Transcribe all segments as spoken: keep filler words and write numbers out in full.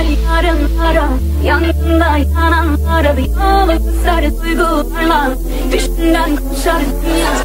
gel yarınlara, yanında yananlara bir yolu sarı duygularla peşinden koşar dünya.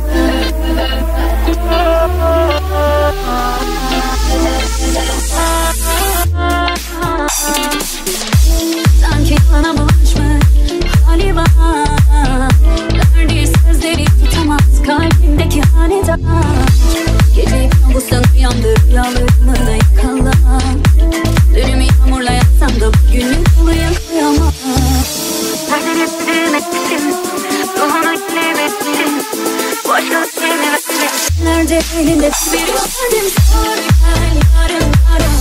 Sanki bana bulaşmış galiba, verdiği sözleri tutamaz kalbimdeki hanedan. Geceyi kabustan uyandır rüyalarımı da yakala. Dönümü yağmurla yatsam da bugünün oluya koyamam. Perdeleri silmek için, ruhunu yenilemek için, başka sevmemek için. Nerede elinde bir ifadim, sor gel yarınlara,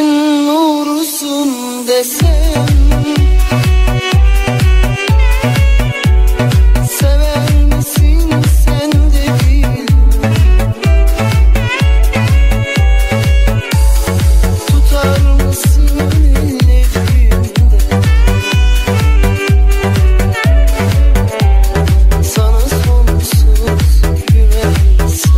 Gözümün nurusun desem, sever misin sen de bil, tutar mısın ellerimde, sana sonsuz güvensem.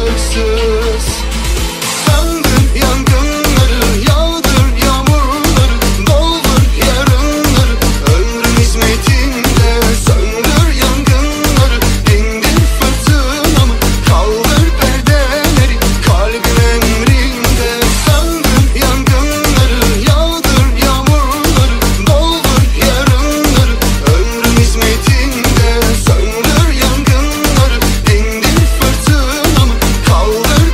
aralıksız. Söndür yangınları, yağdır yağmurları, doldur yarınları ömrüm hizmetinde. Söndür yangınları, dindir fırtınamı, kaldır perdeleri kalbim emrinde. Söndür yangınları, yağdır yağmurları, doldur yarınları ömrüm hizmetinde. Söndür yangınları, dindir fırtınamı, kaldır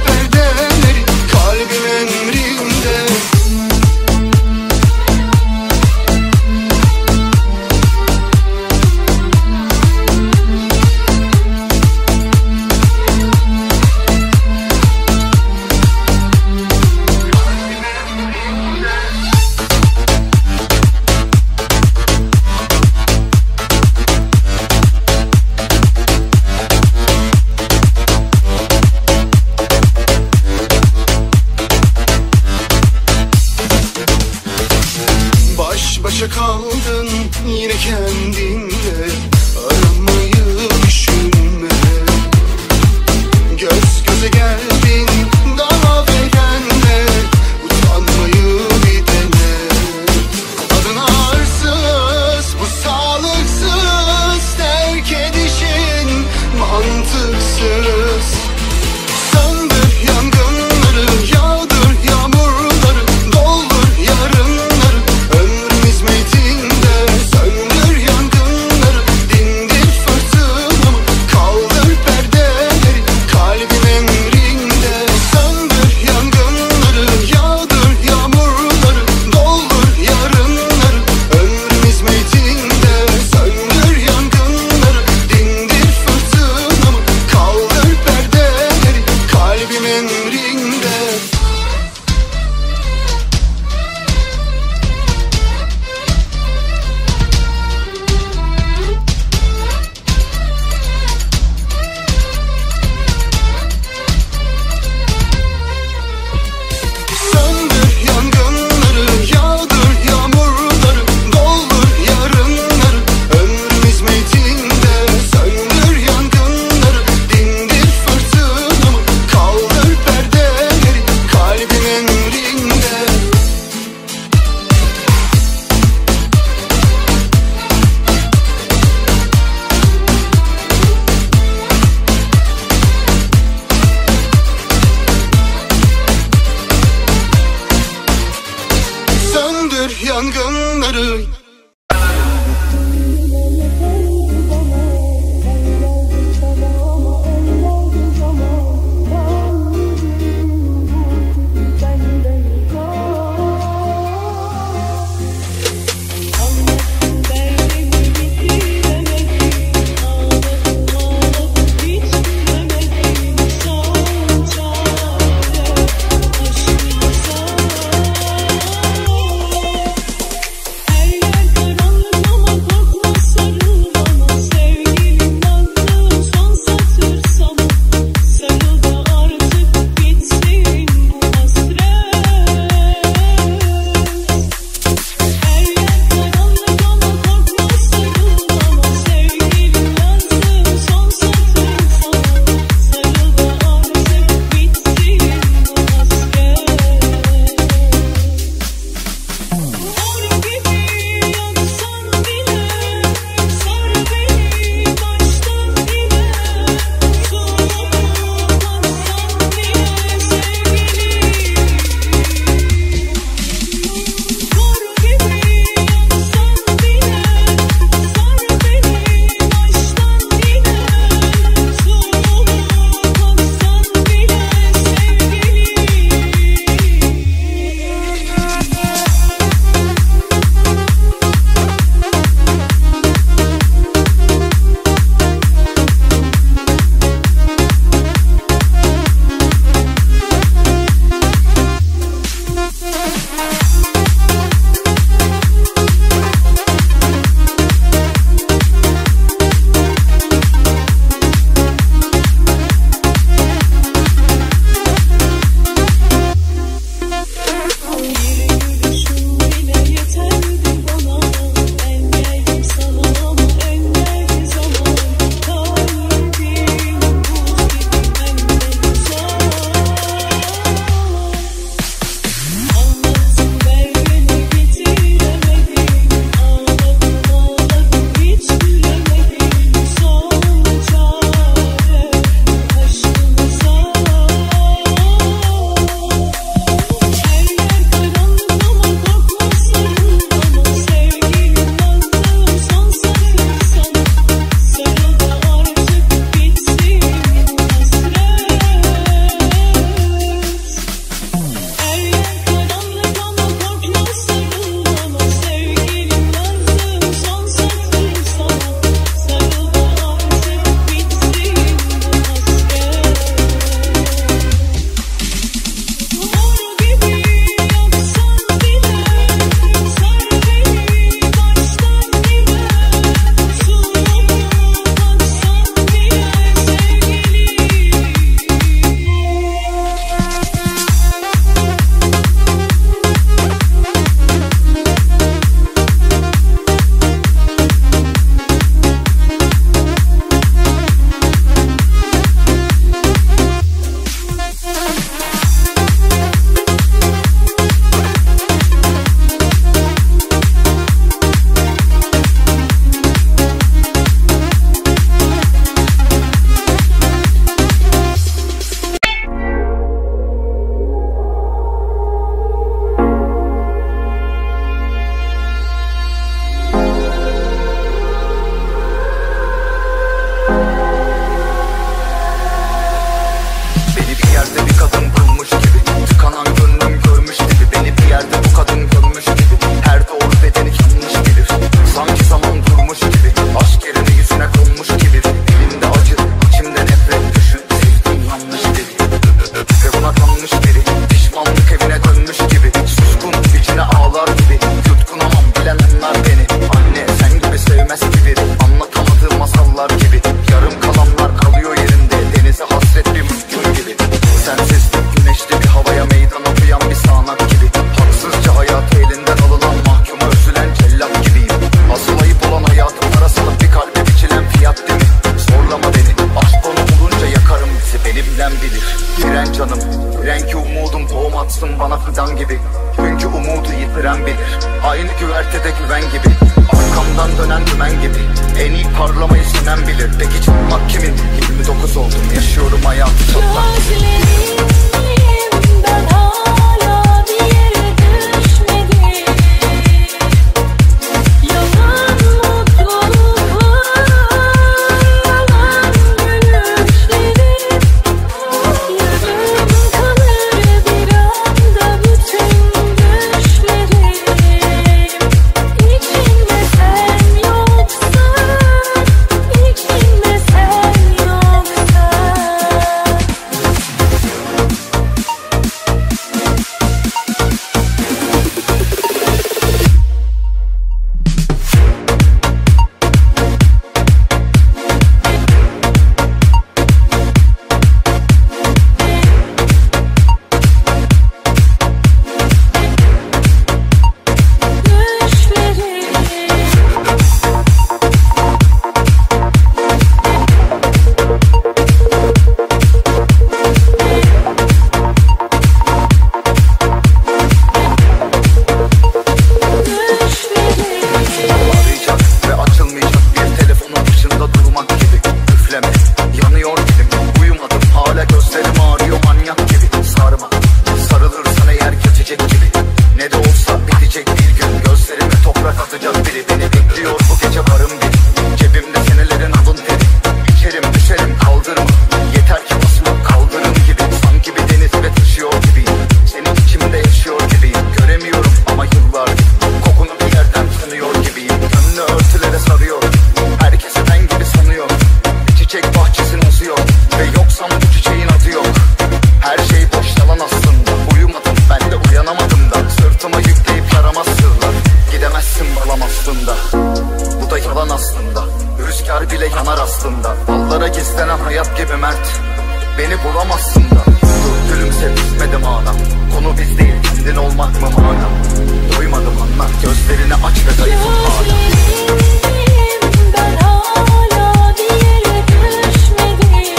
aslında. Dallara gizlenen hayat gibi mert, beni bulamazsın da. Dur gülümse bitmedim anam, konu biz değil kendin olmak mı manam. Doymadım anla, gözlerini aç ve zayıfım hala. Ben hala bir yere düşmedim.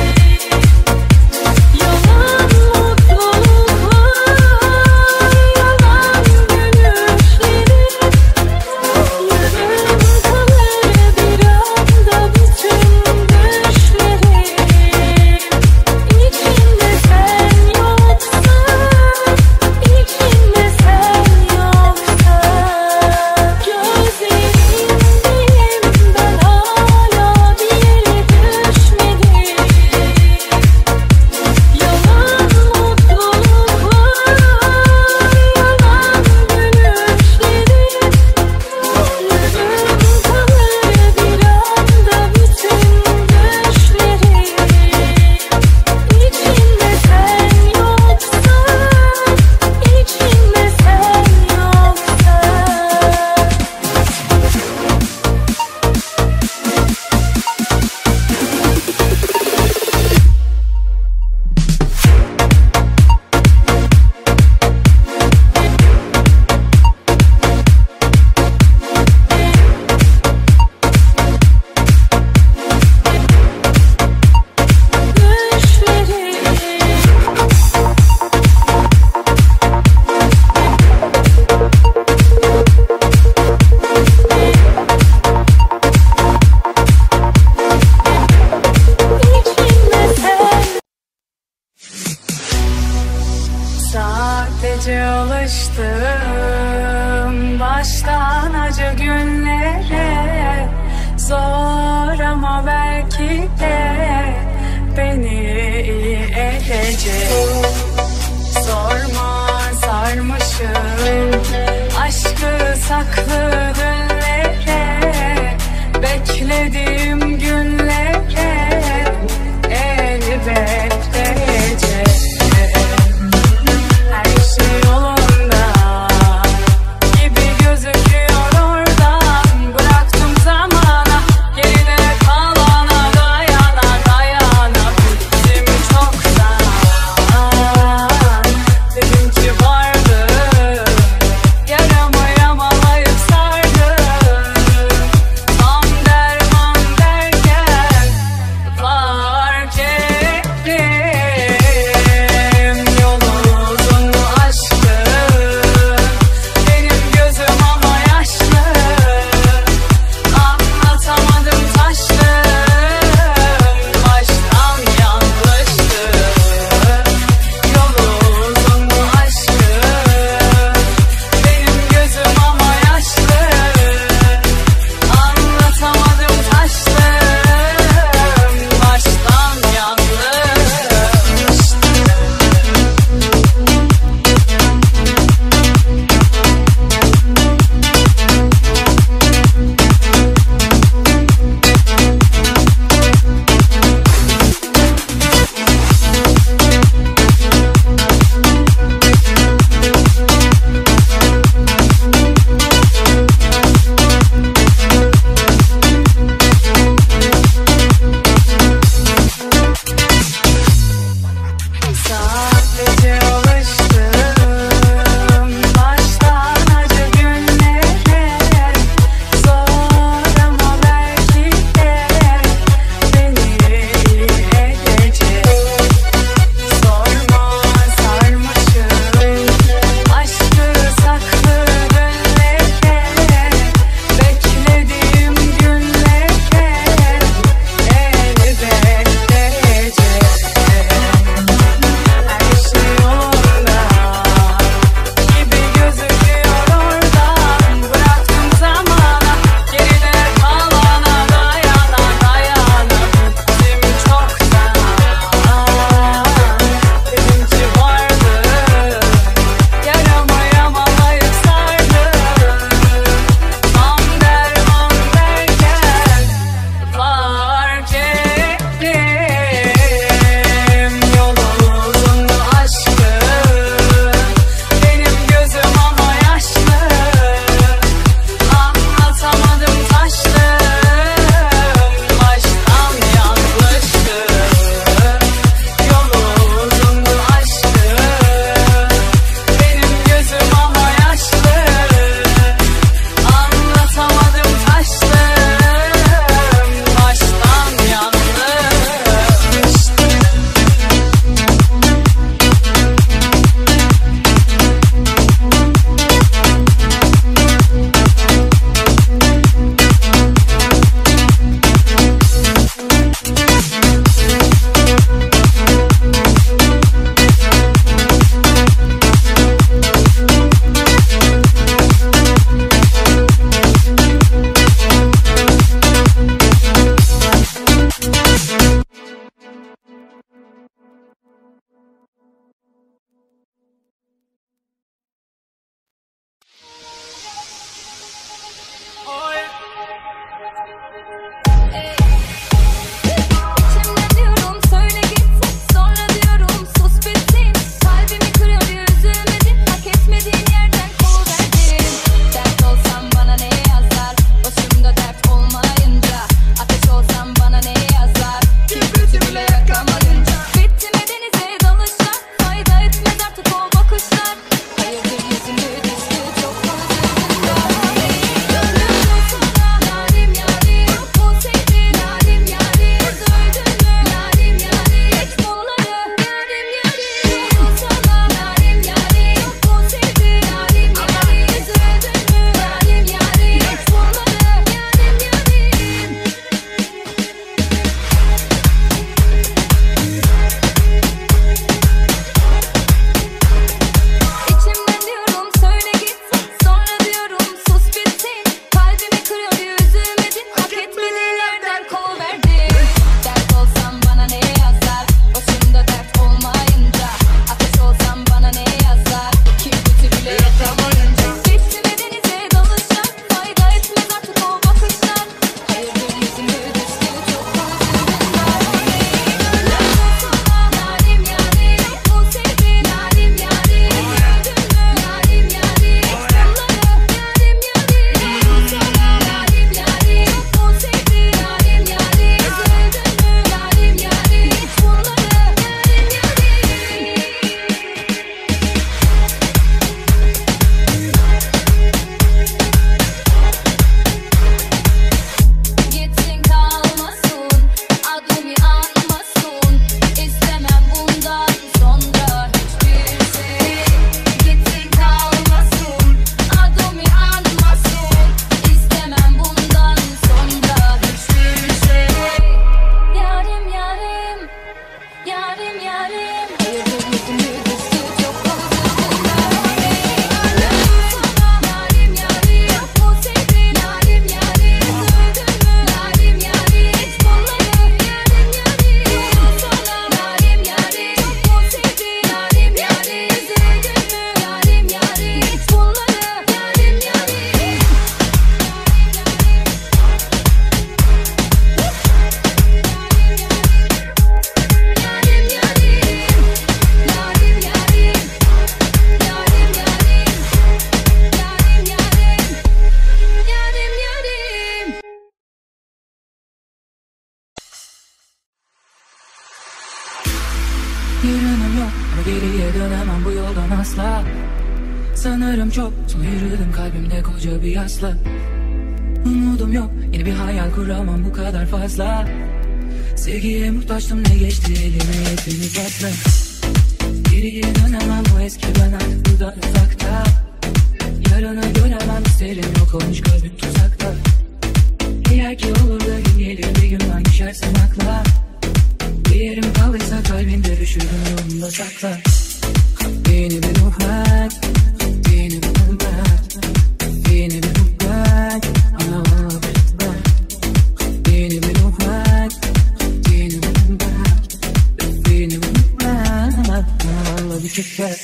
Yalan mutluluk var, yalan gülüşleri. Yarım kalır bir anda bütün düşlerim. İçimde sen yoksun, içimde sen yoksun. Gözlerindeyim ben hala bir yere düşmedim. Yalan mutluluk var, yalan gülüşleri. Yarım kalır bir anda bütün düşlerim. İçimde sen yoksun, içimde sen sadece alıştım baştan acı günlere. Zor ama belki de beni iyi edecek. Sorma sarmışım aşkı saklı dünlere. Beklediğim günlere elbet değecek. Her şey yolunda gibi gözüküyor oradan. Bıraktım zamana, geride kalana, dayana dayana. Bittim çoktan. Dedim ki vardı, yaramı yamalayıp sardı. Tam derman Yarınım yok ama geriye dönemem bu yoldan asla. Sanırım çok sonra yürüdüm kalbimde koca bir yasla. Umudum yok yeni bir hayal kuramam bu kadar fazla. Sevgiye muhtaçtım ne geçti elime yetini fazla. Geriye dönemem bu eski ben artık buradan uzakta. Yarını göremem isterim yok olmuş kalbim tuzakta. Eğer ki olur da gün gelir bir gün ben düşersem akla. Bir yerim kaldıysa kalbinde düşürüm yolunda sakla. Yeni bir muhabbet, yeni bir muhabbet, yeni bir muhabbet, ana valla bir muhabbet. Yeni bir muhabbet, yeni bir muhabbet, yeni bir muhabbet, ana valla bir muhabbet.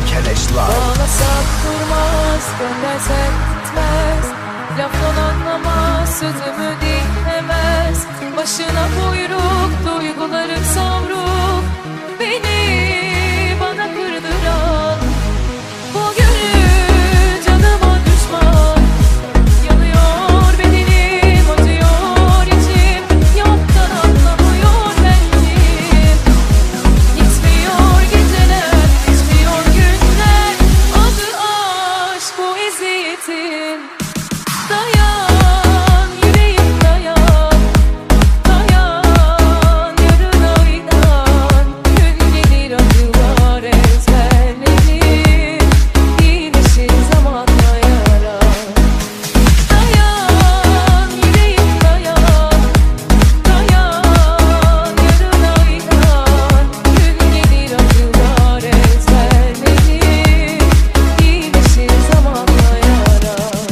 keleşler. Bağlasak durmaz, göndersek gitmez. Laftan anlamaz, sözümü dinlemez. Başına buyruk, duygularım savruk. Beni bana kırdıran bu gönül canıma düşman. Yanıyor bedenim, acıyor içim. Yoktan anlamıyor bendim. Gitmiyor geceler, geçmiyor günler. Adı aşk bu eziyetin. Dayan yüreğim dayan. Dayan yarına inan. Gün gelir acılar ezberlenir. İyileşir zamanla yara. Dayan yüreğim dayan. Dayan yarına inan. Gün gelir acılar ezberlenir. İyileşir zamanla yara.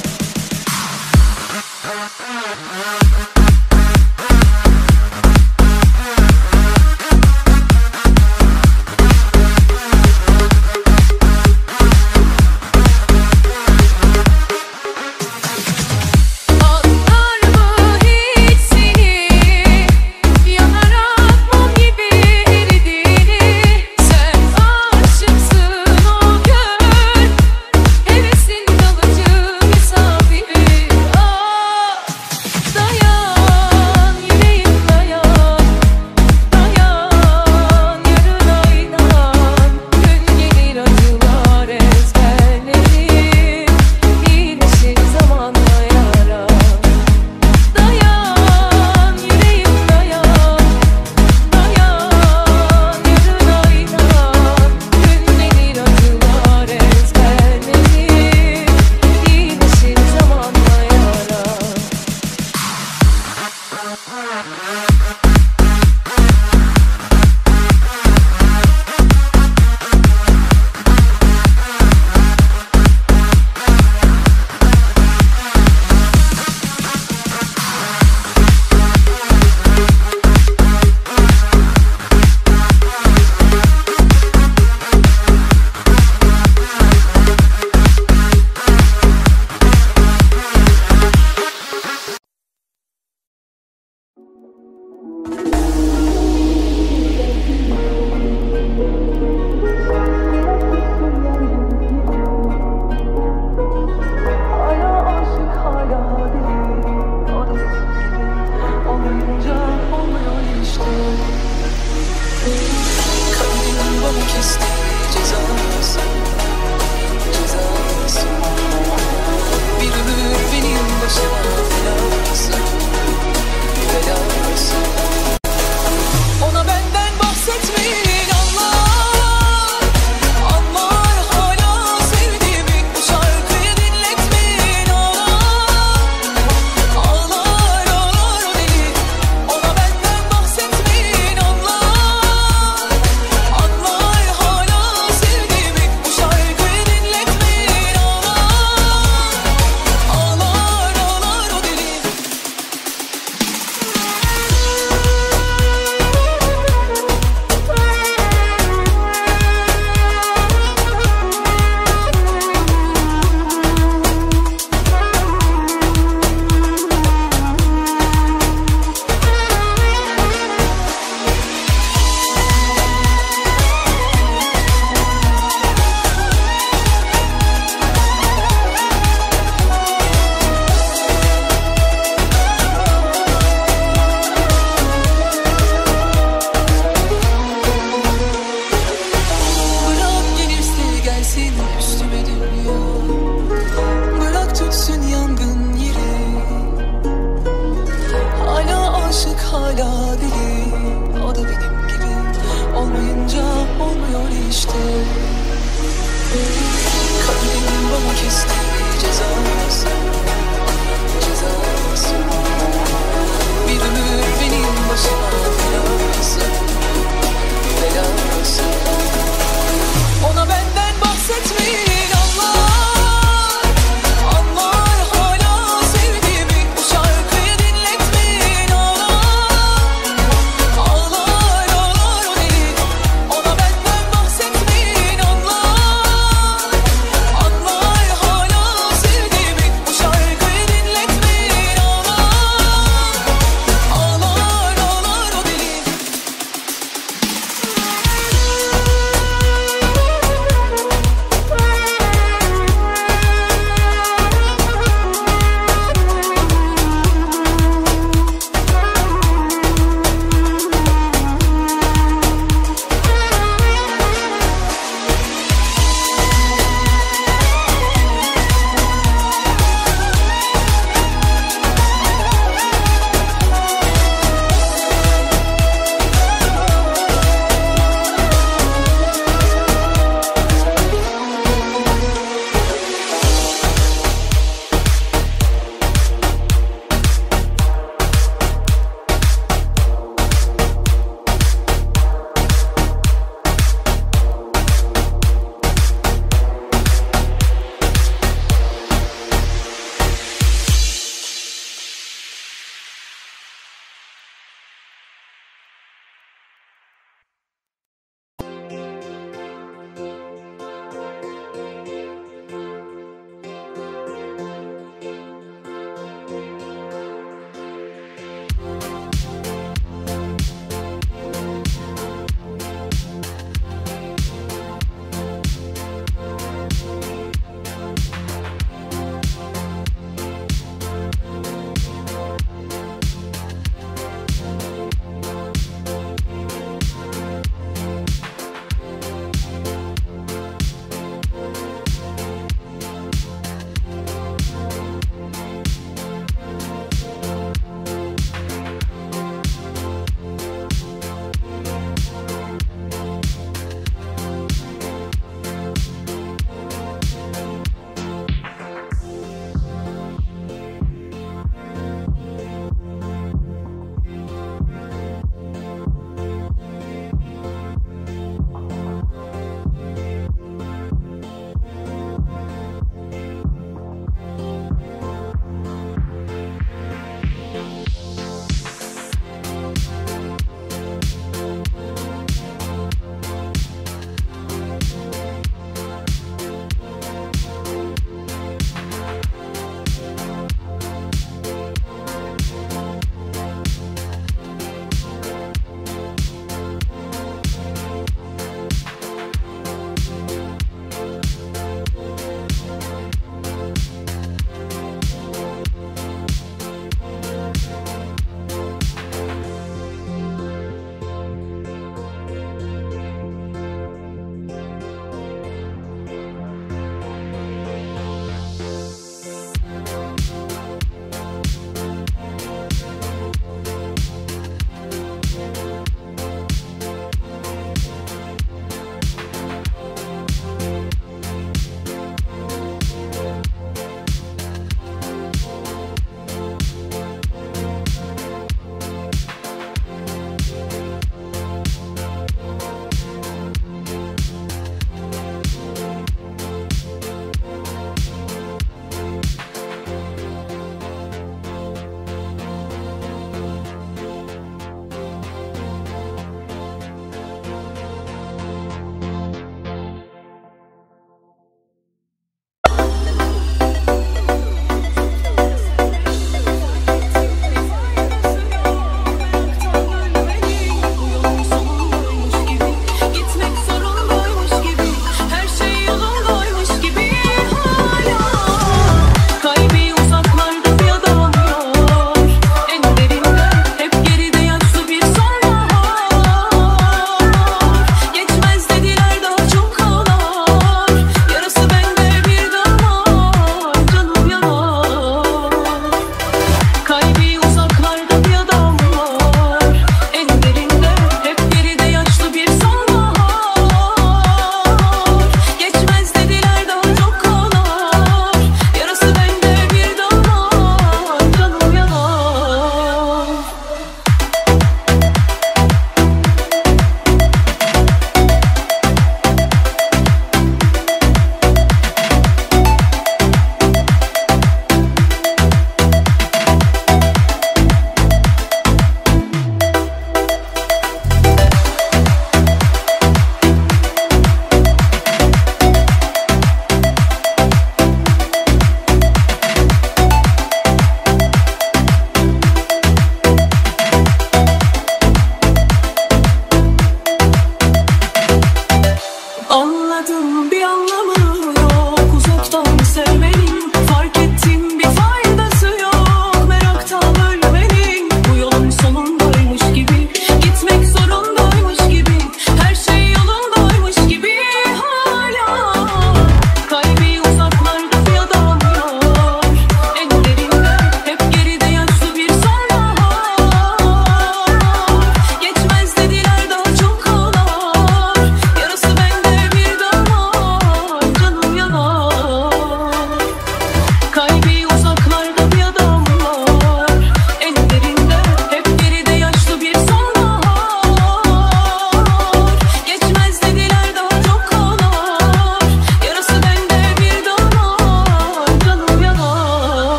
Anlar mı hiç seni? Yanarak mum gibi eridiğini. Sen aşıksın o kör. Hevesin kalıcı misafiri. Ah, dayan yüreğim dayan. Dayan yarına inan. Gün gelir acılar ezberlenir. İyileşir zamanla yara. Dayan yüreğim dayan. Dayan yarına inan. Gün gelir acılar ezberlenir. İyileşir zamanla yara. Hala aşık hala deli. Olmayınca olmuyor işte. Kaderim bana kesti cezası. Cezası. Bir ömür benim başıma belası. Belası. Ona benden bahsetmeyin anlar. Anlar hala sevdiğimi. Bu şarkıyı dinletmeyin ağlar. Ağlar ağlar o deli. Ona benden bahsetmeyin anlar. Anlar hala sevdiğimi. Bu şarkıyı dinletmeyin ağlar. Ağlar ağlar o deli. Bırak gelirse gelsin üstüme dünya. Bırak tutsun yangın yeri. Hala aşık hala deli. O da benim gibi. Olmayınca olmuyor işte. Kaderim bana kesti cezası. Cezası. Bir ömür benim başıma belası. Belası. Ona benden bahsetmeyin anlar. Anlar hala sevdiğimi. Bu şarkıyı dinletmeyin ağlar. Ağlar ağlar o deli. Ona benden bahsetmeyin anlar.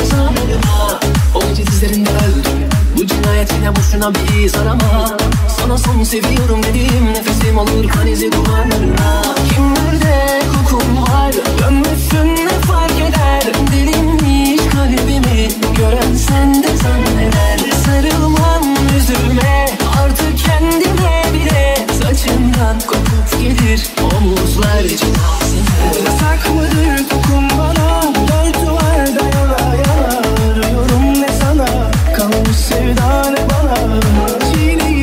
zamanına. O gece dizlerinde öldüm. Bu cinayet yine boşuna bir iz arama. Sana son seviyorum dedim, nefesim olur kan izi duvarlarına. Kimlerde kokun var, dönmüşsün ne fark eder. Delinmiş kalbimi gören sen de zanneder. Sarılmam üzülme artık kendine bile. Saçından kopup gelir omuzlar cenazeme. Yasak mıdır kokun bana, dört duvarda yana yana. Arıyorum ne sana, kalmış sevda ne bana. Çiğneyi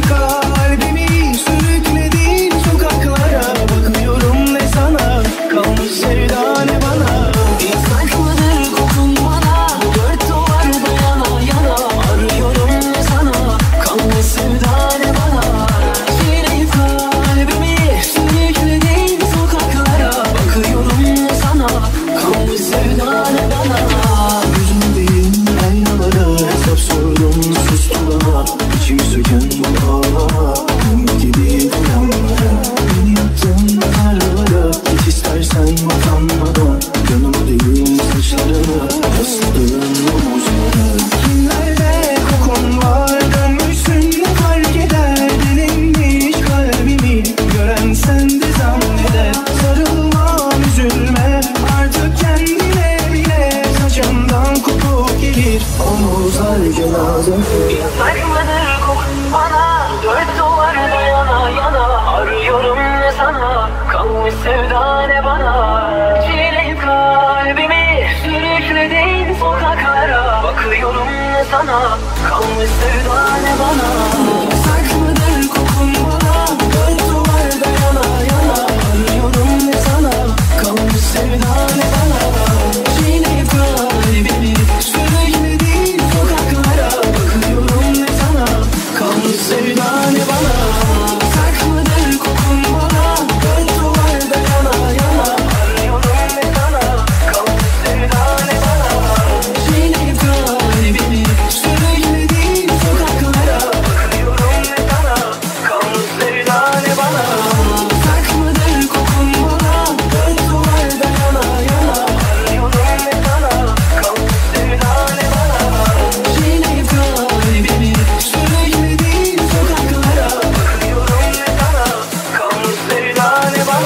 kalbimi sürükledin sokaklara. Bakıyorum ne sana, kalmış sevda ne bana. Yasak mıdır kokun bana, dört duvarda yana yana. Arıyorum ne sana, kalmış sevda ne bana. Çiğneyip kalbimi sürükledin sokaklara. Bakıyorum ne sana, kalmış sevda ne bana. Yüzümdeyim aynalara, hesap sordum sustu bana. İçim söken bu ağlama, gün gibi uyanmaya. Beni yattın karlara, hiç istersen utanmadan. Canımı değil saçlarına, yasladığın omuzlara. Kimlerde kokun var, dönmüşsün ne fark eder. Delinmiş kalbimi gören sen de zanneder. Sarılmam üzülme artık kendine bile. Saçımdan kopup gelir omuzlar cenazeme. Yasak mıdır kokun bana, dört duvarda yana yana. Arıyorum ne sana, kalmış sevda ne bana. Çiğneyip kalbimi sürükledin sokaklara. Bakıyorum ne sana, kalmış sevda ne bana. Yasak mıdır kokun bana, dört duvarda yana yana. Arıyorum ne sana, kalmış sevda ne bana. Çiğneyip kalbimi sürükledin sokaklara. Bakıyorum ne sana, kalmış sevda ne bana. Yasak mıdır kokun bana, dört duvarda yana yana. Arıyorum ne sana, kalmış sevda ne bana. Çiğneyip kalbimi sürükledin sokaklara. Bakıyorum ne sana, kalmış sevda ne bana. Yasak mıdır kokun bana, dört duvarda yana yana. Arıyorum ne sana, kalmış sevda ne bana. Çiğneyip kalbimi sürükledin sokaklara. Bakıyorum ne sana, kalmış sevda ne bana.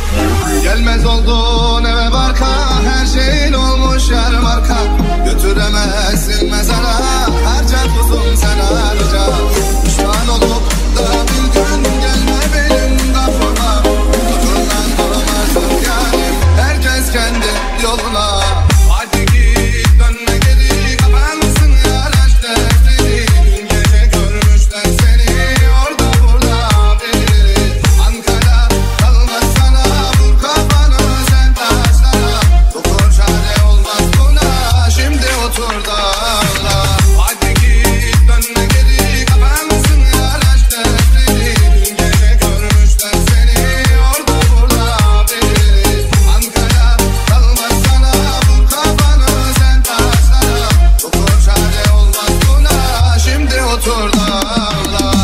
Gelmez oldun eve barka, her şeyin olmuş yer marka. Götüremezsin mezara, harca kuzum sen harca. Pişman olup da bir gün gelme benim kafama. Tutundan duramazsın yarim, herkes kendi yoluna. Hadi git dönme geri, kapansın yaraş defteri. Dün gece görmüşler seni, orada burada biri. Ankara kalmaz sana, vur kafanı sen taşlara. Doktor çare olmaz buna, şimdi otur da ağla. Hadi git dönme geri, kapansın yaraş defteri. Dün gece görmüşler seni, orada burada biri. Ankara kalmaz sana, vur kafanı sen taşlara. Doktor çare olmaz buna, şimdi otur da ağla.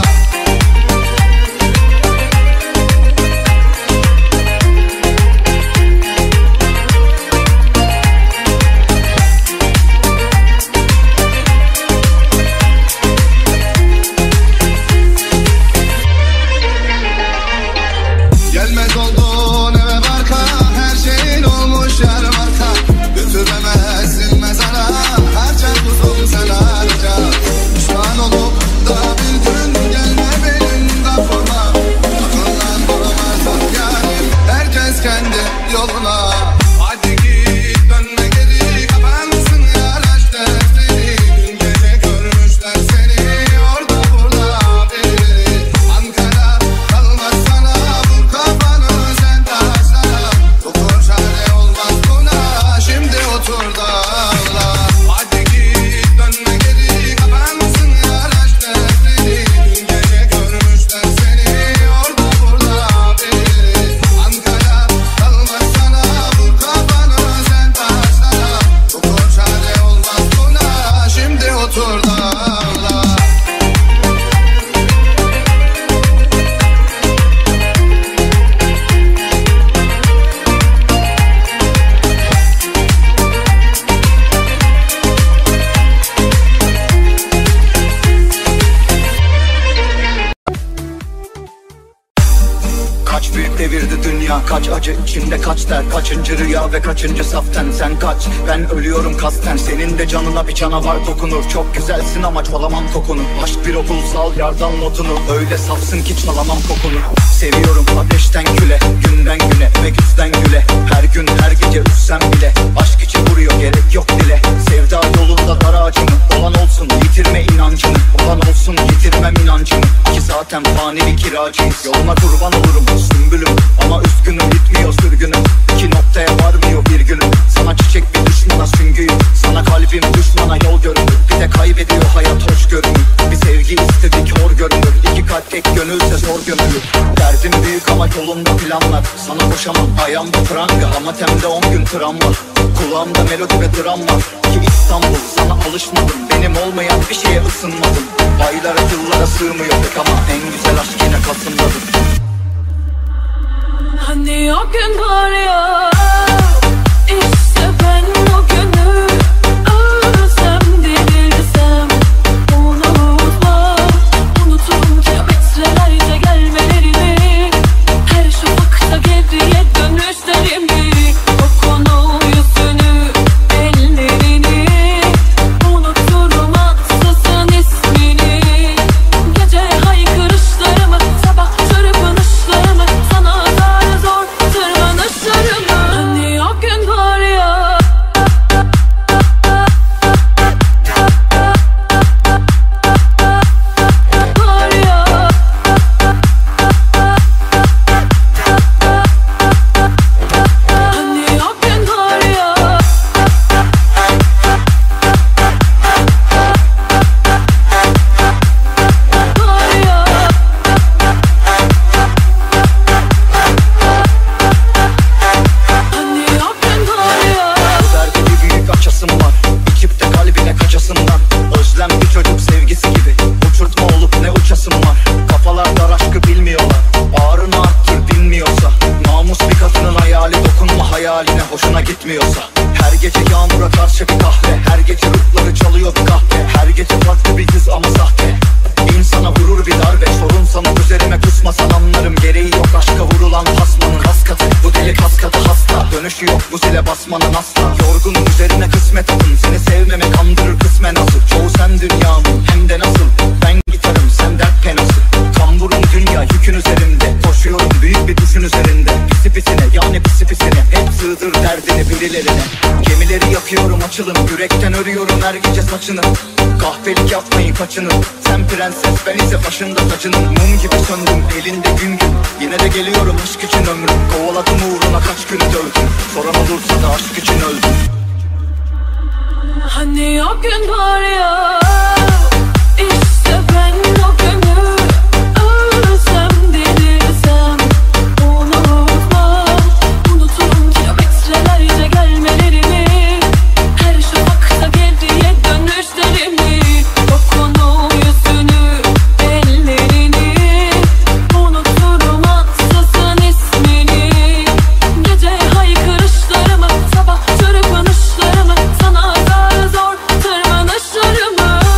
Gelmez oldun eve barka, her şeyin olmuş yer marka. Götüremezsin mezara, harca kuzum sen harca. Pişman olup da bir gün gelme benim kafama. Tutundan duramazsın yarim, herkes kendi yoluna. Hadi git dönme geri, kapansın yaraş defteri. Dün gece görmüşler seni, orada burada biri. Ankara kalmaz sana, vur kafanı sen taşlara. Doktor çare olmaz buna, şimdi otur da ağla. Hadi git dönme geri, kapansın yaraş defteri. Dün gece görmüşler seni, orada burada biri. Ankara kalmaz sana, vur kafanı sen taşlara. Doktor çare olmaz buna, şimdi otur da ağla. dünya kaç acı içinde kaç der. Kaçıncı rüya ve kaçıncı saften. Sen kaç, ben ölüyorum kasten. Senin de canına bir canavar dokunur. Çok güzelsin ama çalamam kokunu. Aşk bir okul, sal yardan notunu. Öyle safsın ki çalamam kokunu. Seviyorum ateşten küle, günden güne ve güçten güle. Her gün her gece üssem bile aşk için vuruyor, gerek yok dile. Sevda yolunda dar ağacımı, olan olsun yitirme inancını. Olan olsun yitirmem inancımı, ki zaten fani bir kiracıyız. Yoluna kurban olurum sümbülüm, ama üzgünüm bitmiyor sürgünüm. İki noktaya varmıyor bir günüm. Sana çiçek bir düşmana süngüyüm. Sana kalbim düşmana yol görünür. Bir de kaybediyor hayat hoş görünür. Bir sevgi istedik hor görünür. İki kalp tek gönülse zor gömülür. Derdim büyük ama yolunda planlar. Sana koşamam ayağımda pranga, ama temde on gün travma. Kulağımda melodi ve dram var. Ki İstanbul sana alışmadım. Benim olmayan bir şeye ısınmadım. Aylara yıllara sığmıyorduk ama en güzel aşk yine Kasım'dadır. Hani o gün var ya, işte ben o günü ölsem delirsem unutmam. Unuturum kilometrelerce gelmelerini, her şafakta geriye dönüşlerimi. O konu yüzünü, ellerini unuturum ansızın ismini. Gece haykırışlarımı, sabah çırpınışlarımı, sana zar zor tırmanışlarımı. Hani o gün var ya, var ya, hani o gün var ya. Var ya, hani o gün var ya. Derdi bir büyük açasım var. İçip de kalbine kaçasınlar. Özlem bir çocuk sevgisi gibi. Uçurtma olup ne uçasım var. Kafalar dar aşkı bilmiyorlar. Ağrını arttır dinmiyorsa. Namus bir kadının hayali, dokunma hayaline hoşuna gitmiyorsa. Her gece yağmura karşı bir kahve. Her gece ruhları çalıyor bir kahve. Her gece farklı bir yüz ama sahte. İnsana vurur bir darbe. Sorun sana üzerime kusmasan anlarım. Gereği yok aşka vurulan tasmanın. Kas katı bu deli kas katı hasta. Dönüşü yok bu zile basmanın asla. Yorgunum üzerine kısmet atın. Seni sevmeme kandırır kısmen asıl. Çoğu sen dünyamın hem de nasıl. Ben gitarım sen dert penası. Kamburum dünya yükün üzerimde. Koşuyorum büyük bir düşün üzerinde. Pisi pisine yani pisi pisine. Hep sığdır derdini birilerine. Gemileri yakıyorum açılın. Yürekten örüyorum her gece saçını. Kahvelik yapmayın kaçının. Sen prenses ben ise başında tacının. Mum gibi söndüm elinde gün gün. Yine de geliyorum aşk için ömrüm. Kovaladım uğruna kaç gün dövdüm. Soran olursa da aşk için öldüm. Hani o gün var ya, işte ben o günü ölsem delirsem unutmam. Unuturum kilometrelerce gelmelerini, her şafakta geriye dönüşlerimi. O konu yüzünü, ellerini unuturum ansızın ismini. Gece haykırışlarımı, sabah çırpınışlarımı, sana zar zor tırmanışlarımı.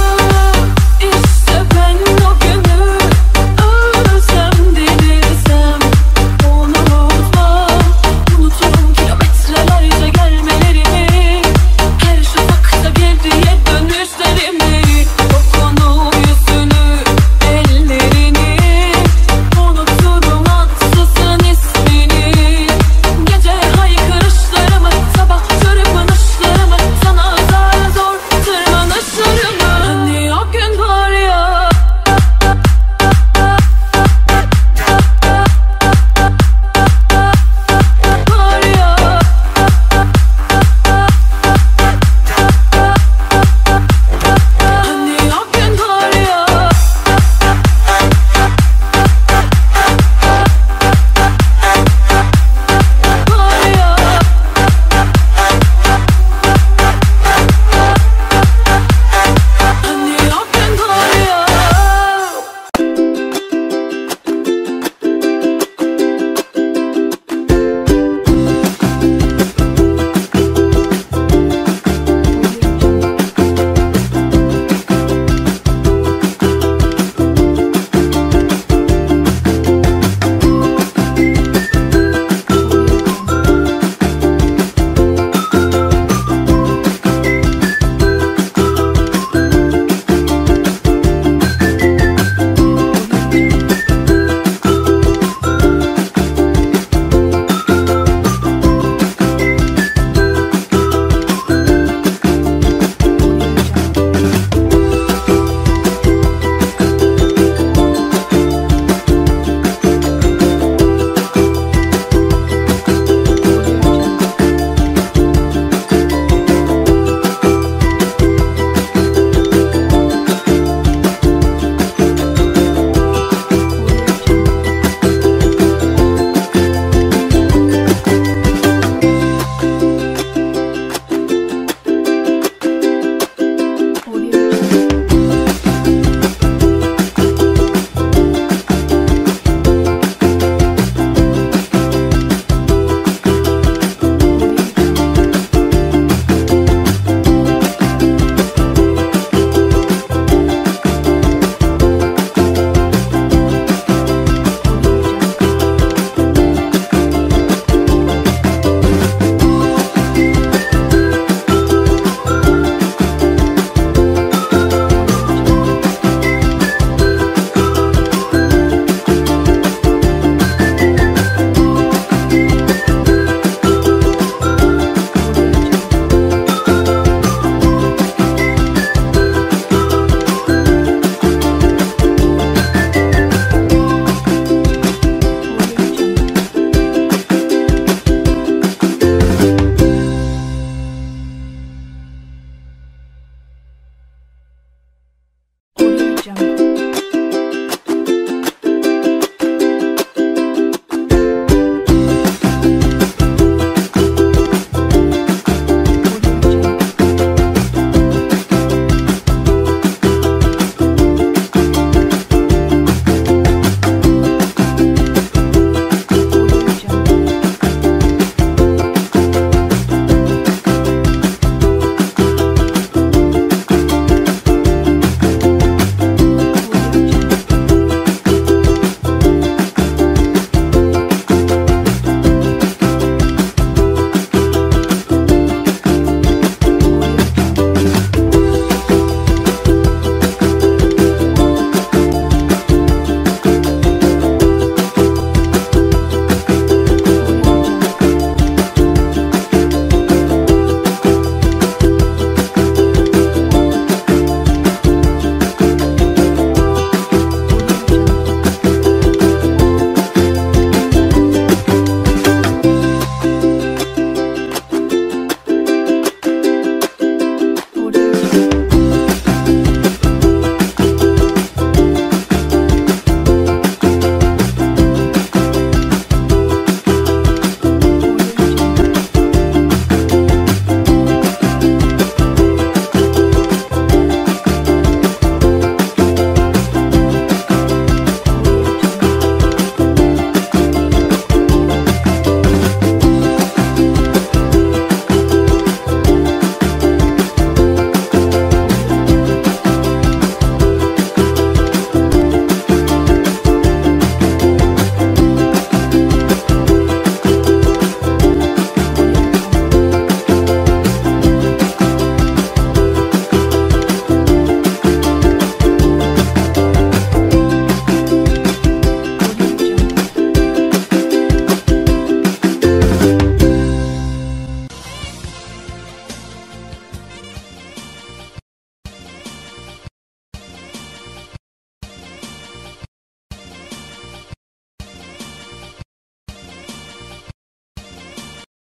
Audio